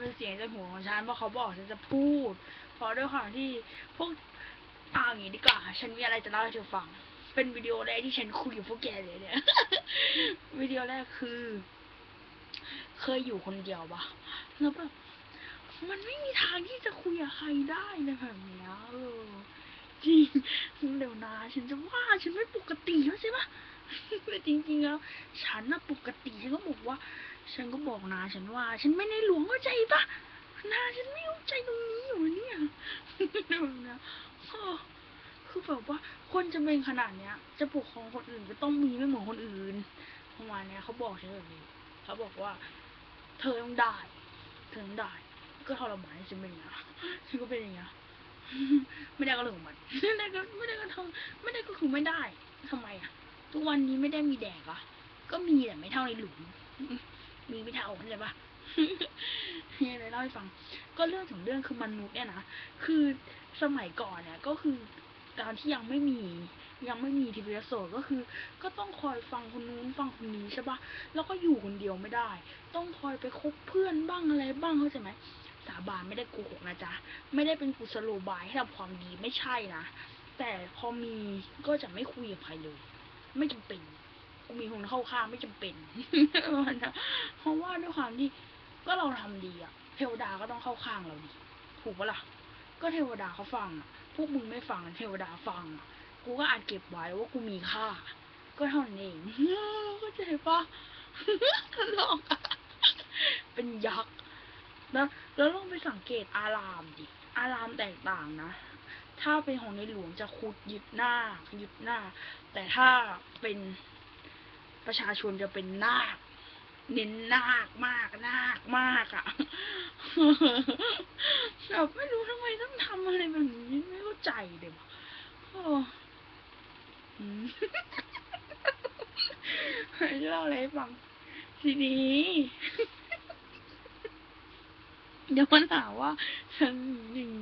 เป็นเสียงจากหัวของฉันเพราะเขาบอกฉันจะพูดเพราะด้วยความที่พวกอย่างนี้ดีกว่าฉันมีอะไรจะเล่าให้เธอฟังเป็นวิดีโอแรกที่ฉันคุยกับพวกแกเลยเนี่ย วิดีโอแรกคือเคยอยู่คนเดียวปะแล้วแบบมันไม่มีทางที่จะคุยกับใครได้นะแบบเนี้ยจริงเดี๋ยวนะฉันจะว่าฉันไม่ปกติแล้วใช่ปะแต่จริงๆแล้วฉันน่ะปกติฉันก็บอกว่าฉันก็บอกนาฉันว่าฉันไม่ในหลวงเข้าใจปะนาฉันไม่เข้าใจตรงนี้อยู่เนี่ยแบบเนี้ยคือแบบว่าคนจะเป็นขนาดเนี้ยจะปกครองคนอื่นก็ต้องมีไม่เหมือนคนอื่นประมาณเนี้ยเขาบอกฉันแบบนี้เขาบอกว่าเธอต้องได้เธอต้องได้ก็ทรมานฉันเป็นอย่างเงี้ยฉันก็เป็นอย่างเงี้ยไม่ได้ก็เรื่องของมันไม่ได้ก็ทำไม่ได้ก็คือไม่ได้ทำไมอ่ะทุกวันนี้ไม่ได้มีแดกอ่ะก็มีแต่ไม่เท่าในหลุมมีไม่เท่าเข้าใจปะนี่เลยเล่าให้ฟังก็เรื่องถึงเรื่องคือมนุษย์เนี่ยนะคือสมัยก่อนเนี่ยก็คือการที่ยังไม่มีทีวีโซก็คือก็ต้องคอยฟังคนนู้นฟังคนนี้ใช่ปะแล้วก็อยู่คนเดียวไม่ได้ต้องคอยไปคบเพื่อนบ้างอะไรบ้างเข้าใจไหมสาบานไม่ได้โกหกนะจ๊ะไม่ได้เป็นกุศโลบายให้ทำความดีไม่ใช่นะแต่พอมีก็จะไม่คุยกับใครเลยไม่จำเป็นกูมีคนเข้าข้างไม่จำเป็นเพราะว่าด้วยความที่ก็เราทำดีอะเทวดาก็ต้องเข้าข้างเราดิถูกปะล่ะก็เทวดาเขาฟังอะพวกมึงไม่ฟังเทวดาฟังอะกูก็อาจเก็บไว้ว่ากูมีค่าก็เท่านั้นเองก็เจ็บปะหลอกเป็นยักษ์แล้วลองไปสังเกตอารามดิอารามแตกต่างนะถ้าเป็นของในหลวงจะขุดยึดหน้าแต่ถ้าเป็นประชาชนจะเป็นนาคเน้นนาคมากอ่ะแบบไม่รู้ทำไมต้องทำอะไรแบบนี้ไม่เข้าใจเลยว่ะเล่าอะไรให้ฟังทีนี้เดี๋ยวมันหาว่าฉันหนึ่ง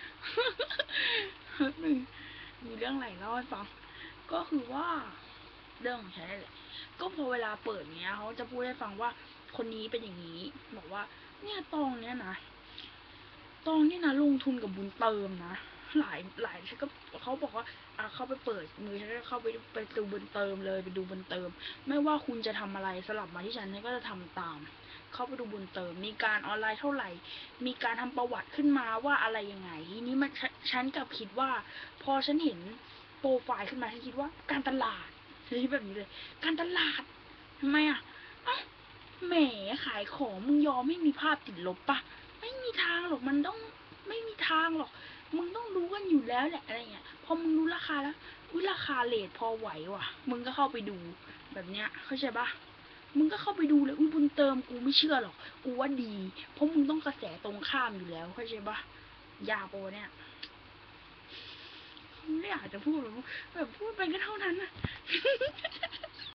มีเรื่องอะไรเล่าให้ฟังก็คือว่าเรื่องของฉันแหละก็พอเวลาเปิดเนี้ยเขาจะพูดให้ฟังว่าคนนี้เป็นอย่างนี้บอกว่าเนี่ยตองเนี้ยนะลงทุนกับบุญเติมนะหลายฉันก็เขาบอกว่าเข้าไปเปิดมือฉันก็เข้าไปดูบุญเติมเลยไปดูบุญเติมไม่ว่าคุณจะทำอะไรสลับมาที่ฉันก็จะทำตามเข้าไปดูบุญเติมมีการออนไลน์เท่าไหร่มีการทำประวัติขึ้นมาว่าอะไรยังไงทีนี้มันฉันกับคิดว่าพอฉันเห็นโปรไฟล์ขึ้นมาฉันคิดว่าการตลาดฉันคิดแบบนี้เลยการตลาดทำไมแหมขายของมึงยอมไม่มีภาพติดลบปะไม่มีทางหรอกมันต้องไม่มีทางหรอกมึงต้องรู้กันอยู่แล้วแหละอะไรเงี้ยพอมึงรู้ราคาแล้วราคาเลทพอไหวว่ะมึงก็เข้าไปดูแบบเนี้ยเข้าใจปะมึงก็เข้าไปดูเลยบุญเติมกูไม่เชื่อหรอกกูว่าดีเพราะมึงต้องกระแสตรงข้ามอยู่แล้วเข้าใจปะยาโปเนี่ยไม่อยากจะพูดแบบพูดไปก็เท่านั้นนะ